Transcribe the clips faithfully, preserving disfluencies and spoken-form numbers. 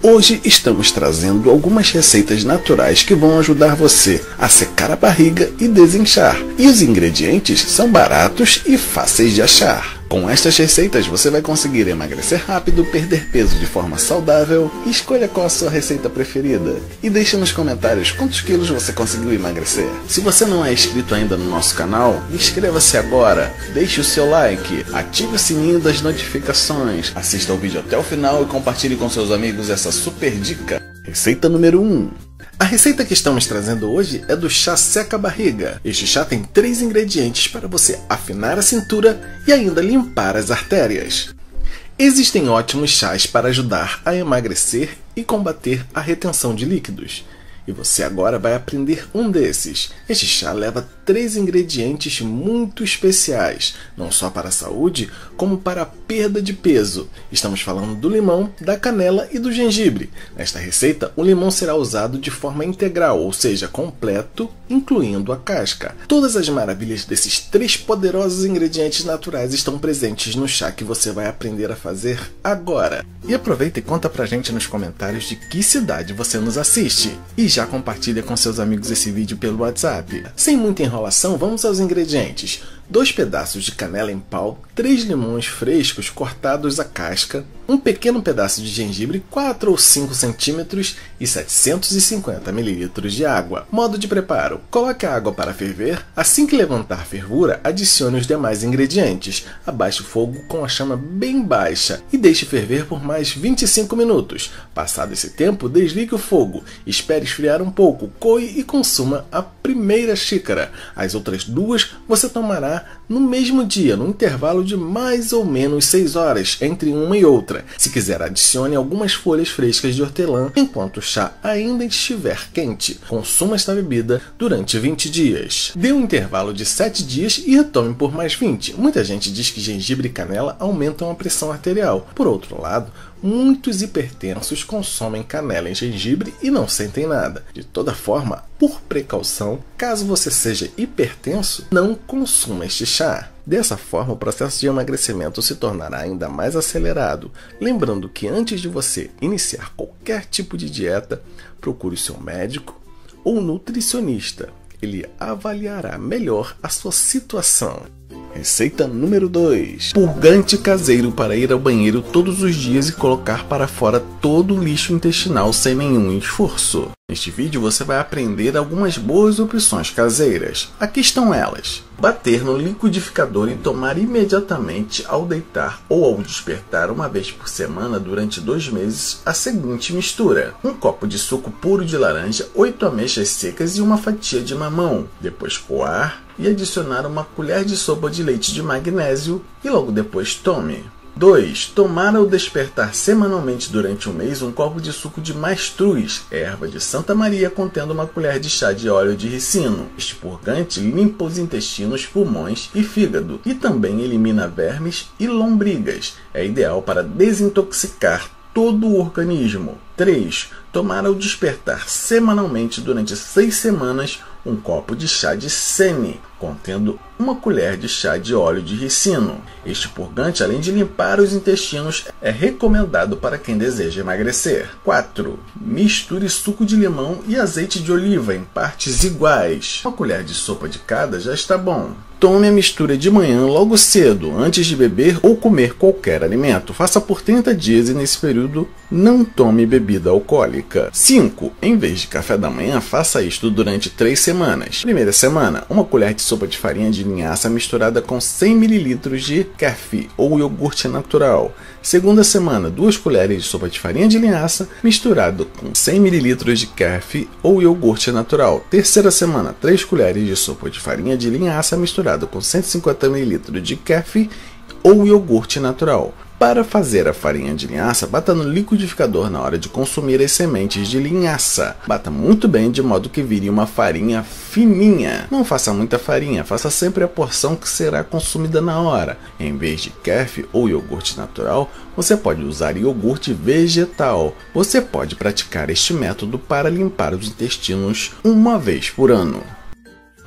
Hoje estamos trazendo algumas receitas naturais que vão ajudar você a secar a barriga e desinchar. E os ingredientes são baratos e fáceis de achar. Com estas receitas você vai conseguir emagrecer rápido, perder peso de forma saudável. Escolha qual a sua receita preferida e deixe nos comentários quantos quilos você conseguiu emagrecer. Se você não é inscrito ainda no nosso canal, inscreva-se agora, deixe o seu like, ative o sininho das notificações, assista ao vídeo até o final e compartilhe com seus amigos essa super dica. Receita número um. A receita que estamos trazendo hoje é do chá seca-barriga. Este chá tem três ingredientes para você afinar a cintura e ainda limpar as artérias. Existem ótimos chás para ajudar a emagrecer e combater a retenção de líquidos. E você agora vai aprender um desses. Este chá leva três ingredientes muito especiais, não só para a saúde, como para a perda de peso. Estamos falando do limão, da canela e do gengibre. Nesta receita, o limão será usado de forma integral, ou seja, completo, incluindo a casca. Todas as maravilhas desses três poderosos ingredientes naturais estão presentes no chá que você vai aprender a fazer agora. E aproveita e conta pra gente nos comentários de que cidade você nos assiste. E já compartilha com seus amigos esse vídeo pelo WhatsApp. Sem muita enrolação, vamos aos ingredientes. Dois pedaços de canela em pau, três limões frescos cortados à casca, um pequeno pedaço de gengibre, quatro ou cinco centímetros e setecentos e cinquenta mililitros de água. Modo de preparo: coloque a água para ferver. Assim que levantar a fervura, adicione os demais ingredientes. Abaixe o fogo com a chama bem baixa e deixe ferver por mais vinte e cinco minutos. Passado esse tempo, desligue o fogo, espere esfriar um pouco, coe e consuma a primeira xícara. As outras duas você tomará no mesmo dia, no intervalo de mais ou menos seis horas entre uma e outra. Se quiser, adicione algumas folhas frescas de hortelã enquanto o chá ainda estiver quente. Consuma esta bebida durante vinte dias. Dê um intervalo de sete dias e retome por mais vinte. Muita gente diz que gengibre e canela aumentam a pressão arterial. Por outro lado, muitos hipertensos consomem canela e gengibre e não sentem nada. De toda forma, por precaução, caso você seja hipertenso, não consuma este chá. Dessa forma, o processo de emagrecimento se tornará ainda mais acelerado. Lembrando que antes de você iniciar qualquer tipo de dieta, procure o seu médico ou nutricionista. Ele avaliará melhor a sua situação. Receita número dois. Purgante caseiro para ir ao banheiro todos os dias e colocar para fora todo o lixo intestinal sem nenhum esforço. Neste vídeo você vai aprender algumas boas opções caseiras. Aqui estão elas. Bater no liquidificador e tomar imediatamente ao deitar ou ao despertar uma vez por semana durante dois meses a seguinte mistura: um copo de suco puro de laranja, oito ameixas secas e uma fatia de mamão. Depois coar e adicionar uma colher de sopa de leite de magnésio e logo depois tome. dois. Tomar ao despertar semanalmente durante um mês um copo de suco de mastruz, erva de Santa Maria contendo uma colher de chá de óleo de ricino. Este purgante limpa os intestinos, pulmões e fígado e também elimina vermes e lombrigas. É ideal para desintoxicar todo o organismo. três. Tomar ao despertar semanalmente durante seis semanas um copo de chá de sene, contendo uma colher de chá de óleo de ricino. Este purgante, além de limpar os intestinos, é recomendado para quem deseja emagrecer. quatro. Misture suco de limão e azeite de oliva em partes iguais. Uma colher de sopa de cada já está bom. Tome a mistura de manhã logo cedo, antes de beber ou comer qualquer alimento. Faça por trinta dias e nesse período não tome bebida alcoólica. cinco. Em vez de café da manhã, faça isto durante três semanas. Primeira semana, uma colher de sopa de farinha de linhaça misturada com cem mililitros de kefir ou iogurte natural. Segunda semana, duas colheres de sopa de farinha de linhaça misturado com cem mililitros de kefir ou iogurte natural. Terceira semana, três colheres de sopa de farinha de linhaça misturado com cento e cinquenta mililitros de kefir ou iogurte natural. Para fazer a farinha de linhaça, bata no liquidificador na hora de consumir as sementes de linhaça. Bata muito bem de modo que vire uma farinha fininha. Não faça muita farinha, faça sempre a porção que será consumida na hora. Em vez de kefir ou iogurte natural, você pode usar iogurte vegetal. Você pode praticar este método para limpar os intestinos uma vez por ano.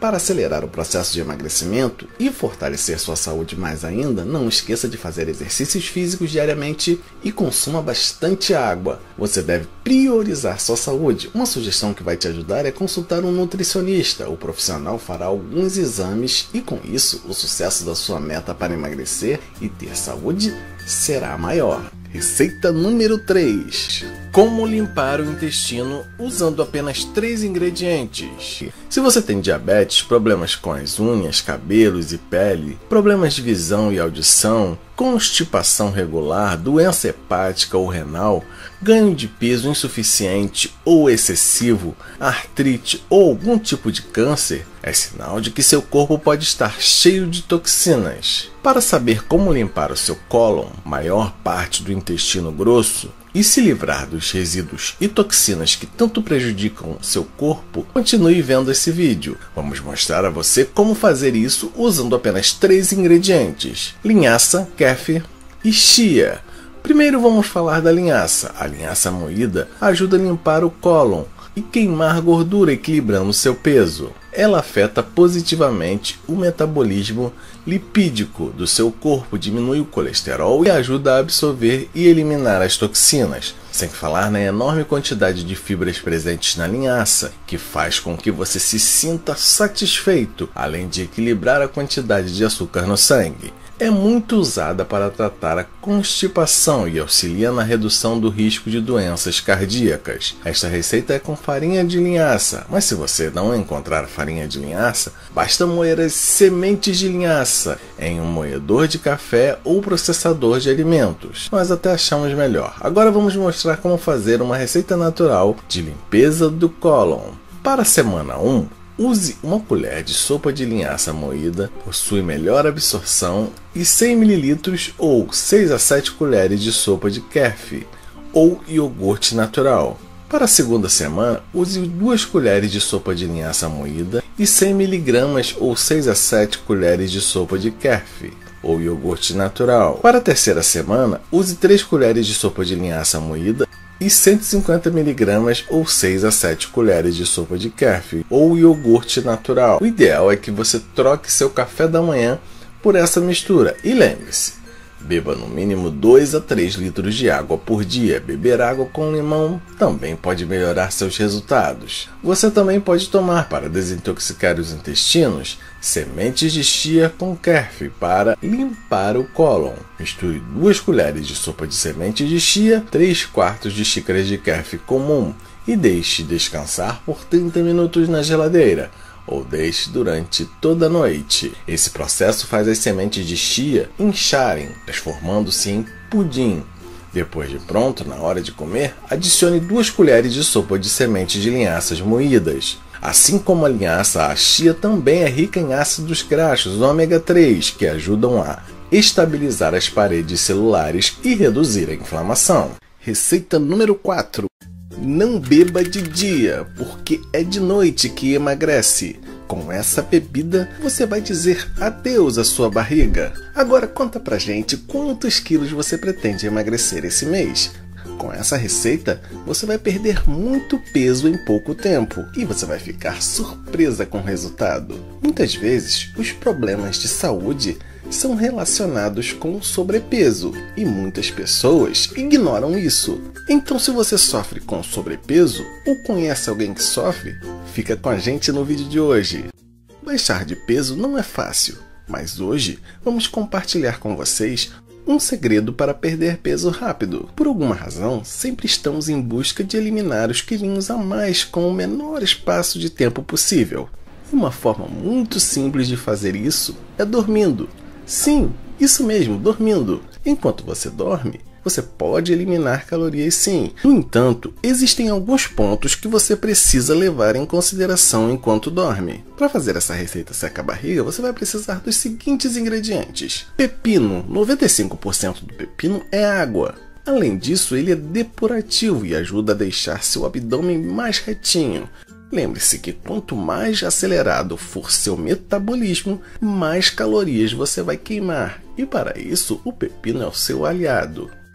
Para acelerar o processo de emagrecimento e fortalecer sua saúde mais ainda, não esqueça de fazer exercícios físicos diariamente e consuma bastante água. Você deve priorizar sua saúde. Uma sugestão que vai te ajudar é consultar um nutricionista. O profissional fará alguns exames e, com isso, o sucesso da sua meta para emagrecer e ter saúde será maior. Receita número três. Como limpar o intestino usando apenas três ingredientes. Se você tem diabetes, problemas com as unhas, cabelos e pele, problemas de visão e audição, constipação regular, doença hepática ou renal, ganho de peso insuficiente ou excessivo, artrite ou algum tipo de câncer, é sinal de que seu corpo pode estar cheio de toxinas. Para saber como limpar o seu cólon, maior parte do intestino grosso, e se livrar dos resíduos e toxinas que tanto prejudicam seu corpo, continue vendo esse vídeo. Vamos mostrar a você como fazer isso usando apenas três ingredientes: linhaça, kéfir e chia. Primeiro vamos falar da linhaça. A linhaça moída ajuda a limpar o cólon e queimar gordura, equilibrando seu peso. Ela afeta positivamente o metabolismo lipídico do seu corpo, diminui o colesterol e ajuda a absorver e eliminar as toxinas. Sem falar na enorme quantidade de fibras presentes na linhaça, que faz com que você se sinta satisfeito, além de equilibrar a quantidade de açúcar no sangue. É muito usada para tratar a constipação e auxilia na redução do risco de doenças cardíacas. Esta receita é com farinha de linhaça, mas se você não encontrar farinha de linhaça, basta moer as sementes de linhaça em um moedor de café ou processador de alimentos. Nós até achamos melhor. Agora vamos mostrar como fazer uma receita natural de limpeza do cólon. Para a semana um, use uma colher de sopa de linhaça moída, possui melhor absorção, e cem mililitros ou seis a sete colheres de sopa de kéfir ou iogurte natural. Para a segunda semana, use duas colheres de sopa de linhaça moída e cem miligramas ou seis a sete colheres de sopa de kéfir ou iogurte natural. Para a terceira semana, use três colheres de sopa de linhaça moída e cento e cinquenta miligramas ou seis a sete colheres de sopa de kéfir ou iogurte natural. O ideal é que você troque seu café da manhã por essa mistura. E lembre-se, beba no mínimo dois a três litros de água por dia. Beber água com limão também pode melhorar seus resultados. Você também pode tomar, para desintoxicar os intestinos, sementes de chia com kéfir para limpar o cólon. Misture duas colheres de sopa de semente de chia, três quartos de xícara de kéfir comum e deixe descansar por trinta minutos na geladeira, ou deixe durante toda a noite. Esse processo faz as sementes de chia incharem, transformando-se em pudim. Depois de pronto, na hora de comer, adicione duas colheres de sopa de sementes de linhaças moídas. Assim como a linhaça, a chia também é rica em ácidos graxos ômega três, que ajudam a estabilizar as paredes celulares e reduzir a inflamação. Receita número quatro. Não beba de dia, porque é de noite que emagrece. Com essa bebida, você vai dizer adeus à sua barriga. Agora conta pra gente quantos quilos você pretende emagrecer esse mês. Com essa receita, você vai perder muito peso em pouco tempo e você vai ficar surpresa com o resultado. Muitas vezes, os problemas de saúde são relacionados com o sobrepeso e muitas pessoas ignoram isso. Então, se você sofre com sobrepeso ou conhece alguém que sofre, fica com a gente no vídeo de hoje. Baixar de peso não é fácil, mas hoje vamos compartilhar com vocês um segredo para perder peso rápido. Por alguma razão, sempre estamos em busca de eliminar os quilinhos a mais com o menor espaço de tempo possível. Uma forma muito simples de fazer isso é dormindo. Sim, isso mesmo, dormindo. Enquanto você dorme, você pode eliminar calorias sim. No entanto, existem alguns pontos que você precisa levar em consideração enquanto dorme. Para fazer essa receita seca-barriga, você vai precisar dos seguintes ingredientes. Pepino. noventa e cinco por cento do pepino é água. Além disso, ele é depurativo e ajuda a deixar seu abdômen mais retinho. Lembre-se que quanto mais acelerado for seu metabolismo, mais calorias você vai queimar. E para isso, o pepino é o seu aliado.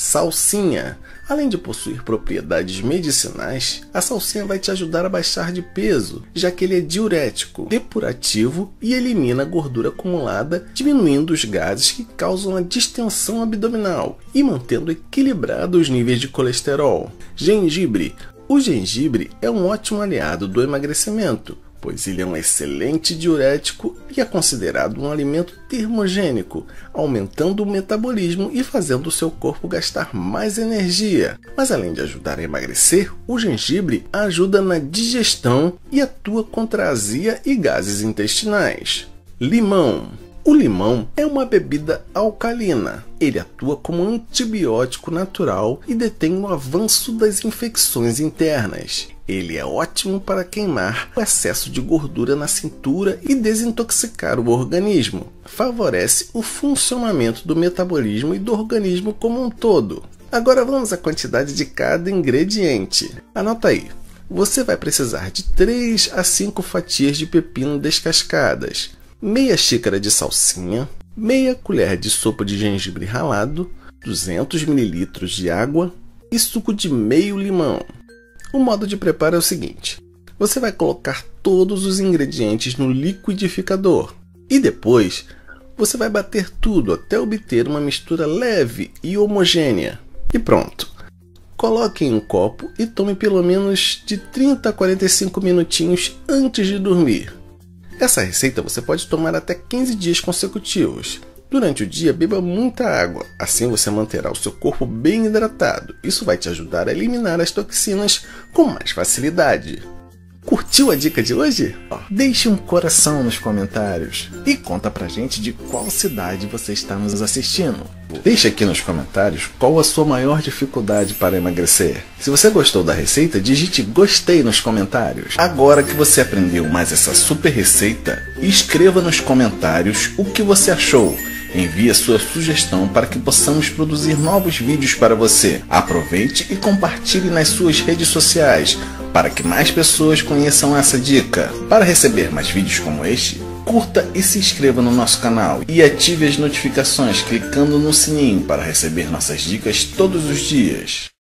Salsinha. Além de possuir propriedades medicinais, a salsinha vai te ajudar a baixar de peso, já que ele é diurético, depurativo e elimina a gordura acumulada, diminuindo os gases que causam a distensão abdominal e mantendo equilibrados os níveis de colesterol. Gengibre. O gengibre é um ótimo aliado do emagrecimento, pois ele é um excelente diurético e é considerado um alimento termogênico, aumentando o metabolismo e fazendo o seu corpo gastar mais energia. Mas além de ajudar a emagrecer, o gengibre ajuda na digestão e atua contra a azia e gases intestinais. Limão. O limão é uma bebida alcalina. Ele atua como antibiótico natural e detém o avanço das infecções internas. Ele é ótimo para queimar o excesso de gordura na cintura e desintoxicar o organismo. Favorece o funcionamento do metabolismo e do organismo como um todo. Agora vamos à quantidade de cada ingrediente. Anota aí. Você vai precisar de três a cinco fatias de pepino descascadas, meia xícara de salsinha, meia colher de sopa de gengibre ralado, duzentos mililitros de água e suco de meio limão. O modo de preparo é o seguinte: você vai colocar todos os ingredientes no liquidificador e depois você vai bater tudo até obter uma mistura leve e homogênea. E pronto! Coloque em um copo e tome pelo menos de trinta a quarenta e cinco minutinhos antes de dormir. Essa receita você pode tomar até quinze dias consecutivos. Durante o dia, beba muita água, assim você manterá o seu corpo bem hidratado. Isso vai te ajudar a eliminar as toxinas com mais facilidade. Curtiu a dica de hoje? Deixe um coração nos comentários e conta pra gente de qual cidade você está nos assistindo. Deixe aqui nos comentários qual a sua maior dificuldade para emagrecer. Se você gostou da receita, digite gostei nos comentários. Agora que você aprendeu mais essa super receita, escreva nos comentários o que você achou. Envie a sua sugestão para que possamos produzir novos vídeos para você. Aproveite e compartilhe nas suas redes sociais para que mais pessoas conheçam essa dica. Para receber mais vídeos como este, curta e se inscreva no nosso canal e ative as notificações clicando no sininho para receber nossas dicas todos os dias.